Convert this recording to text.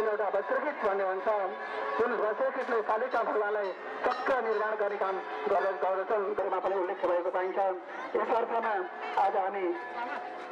एउटा वज्रगीत भन्ने हुन्छ जुन वज्रगीतले कालिका भगवानलाई चक्र निर्माण गर्ने काम गर्दछन् गरेमा पनि उल्लेख भएको पाइन्छ। यस अर्थमा आज हामी